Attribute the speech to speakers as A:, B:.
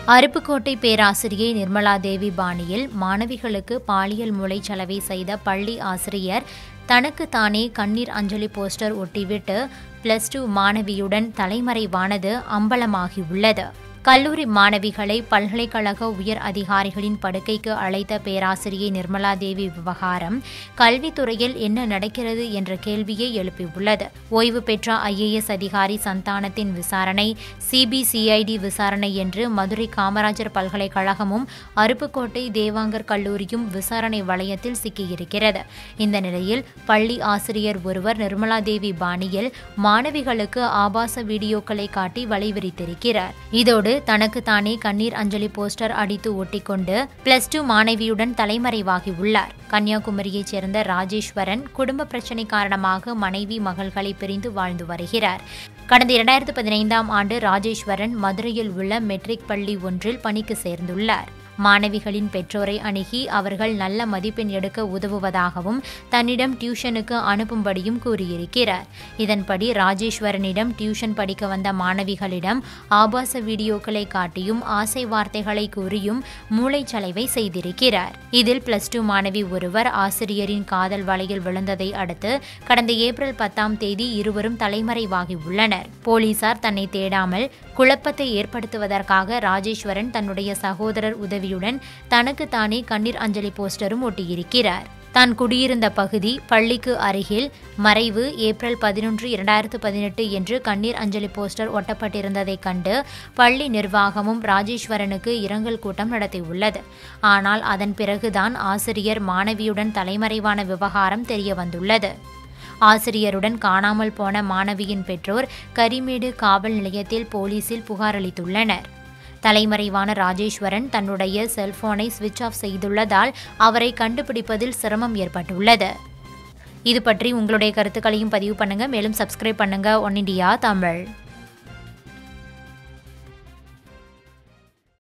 A: அருப்புக்கோட்டை பேராசிரியை நிர்மலா தேவி பாணியில் மாணவிகளுக்கு பாலியல் மூளைச்சலவை செய்த பள்ளி ஆசிரியர் தனக்கு தானே கண்ணீர் அஞ்சலி போஸ்டர் ஒட்டிவிட்டு +2 மாணவியுடன் தலைமறைவானது அம்பலமாகியுள்ளது. கல்லூரி மாணவிகளை பல்கலைக்கழக உயர் அதிகாரிகளின் படுக்கைக்கு அழைத்த பேராசிரியை நிர்மலா தேவி விவகாரம் கல்வித்துறையில் என்ன நடக்கிறது என்ற கேள்வியை எழுப்பியுள்ளது. ஓய்வு பெற்ற IAS அதிகாரி சந்தானத்தின் விசாரணை CBCID விசாரணை என்று மதுரை காமராஜர் பல்கலைக்கழகமும் அருப்புக்கோட்டை தேவாங்கர் கல்லூரியும் விசாரணை வளையத்தில் சிக்கியிருக்கிறது. இந்த நிலையில் பள்ளி ஆசிரியர் ஒருவர் நிர்மலா தேவி பாணியில் மாணவிகளுக்கு ஆபாச வீடியோக்களை காட்டி வலைவிரித்திருக்கிறார். இதோடு தனக்கு தானே கண்ணீர் அஞ்சலி போஸ்டர் அடித்து ஒட்டிக்கொண்டு +2 மாணவியுடன் தலைமறைவாகியுள்ளார். கன்னியாகுமரியைச் சேர்ந்த ராஜேஸ்வரன் குடும்ப பிரச்சினை காரணமாக மனைவி மகள்களை பிரிந்து வாழ்ந்து வருகிறார். கடந்த 2015ஆம் ஆண்டு ராஜேஸ்வரன் மதுரையில் உள்ள மெட்ரிக் பள்ளி ஒன்றில் பணிக்கு சேர்ந்துள்ளார். மாணவிகளின் பெற்றோரை அணுகி அவர்கள் நல்ல மதிப்பெண் எடுக்க உதவுவதாகவும் தன்னிடம் டியூஷனுக்கு அனுப்பும்படியும் கூறியிருக்கிறார். இதன்படி ராஜேஸ்வரனிடம் டியூஷன் படிக்க வந்த மாணவிகளிடம் ஆபாச வீடியோக்களை காட்டியும் ஆசை வார்த்தைகளை கூறியும் மூளைச்சலவை செய்திருக்கிறார். இதில் +2 மாணவி ஒருவர் ஆசிரியரின் காதல் வலையில் விழுந்ததை அடுத்து கடந்த ஏப்ரல் 10ஆம் தேதி இருவரும் தலைமறைவாகியுள்ளனர். போலீசார் தன்னை தேடாமல் குழப்பத்தை ஏற்படுத்துவதற்காக ராஜேஸ்வரன் தன்னுடைய சகோதரர் உதவியுடன் தனக்கு தானே கண்ணீர் அஞ்சலி போஸ்டரும் ஒட்டியிருக்கிறார். தான் குடியிருந்த பகுதி பள்ளிக்கு அருகில் மறைவு ஏப்ரல் 11, 2018 என்று கண்ணீர் அஞ்சலி போஸ்டர் ஒட்டப்பட்டிருந்ததைக் கண்டு பள்ளி நிர்வாகமும் ராஜேஸ்வரனுக்கு இரங்கல் கூட்டம் நடத்தியுள்ளது. ஆனால் அதன் பிறகுதான் ஆசிரியர் மாணவியுடன் தலைமறைவான விவகாரம் தெரியவந்துள்ளது. ஆசிரியருடன் காணாமல் போன மாணவியின் பெற்றோர் கரிமேடு காவல் நிலையத்தில் போலீசில் புகார் அளித்துள்ளனர். தலைமறைவான ராஜேஸ்வரன் தன்னுடைய செல்போனை ஸ்விட்ச் ஆஃப் செய்துள்ளதால் அவரை கண்டுபிடிப்பதில் சிரமம் ஏற்பட்டுள்ளது. இது பற்றி உங்களுடைய கருத்துக்களையும் பதிவு பண்ணுங்க. மேலும் சப்ஸ்கிரைப் பண்ணுங்க ஒன் இண்டியா தமிழ்.